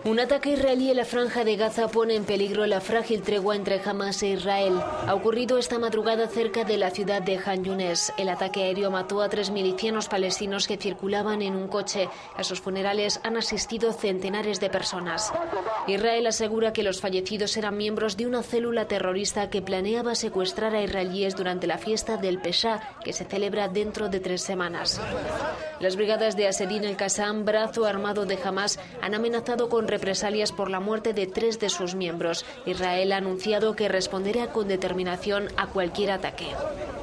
Un ataque israelí en la franja de Gaza pone en peligro la frágil tregua entre Hamas e Israel. Ha ocurrido esta madrugada cerca de la ciudad de Han Yunes. El ataque aéreo mató a 3 milicianos palestinos que circulaban en un coche. A sus funerales han asistido centenares de personas. Israel asegura que los fallecidos eran miembros de una célula terrorista que planeaba secuestrar a israelíes durante la fiesta del Pesha, que se celebra dentro de 3 semanas. Las brigadas de Asedin el-Qassam, brazo armado de Hamas, han amenazado con represalias por la muerte de 3 de sus miembros. Israel ha anunciado que responderá con determinación a cualquier ataque.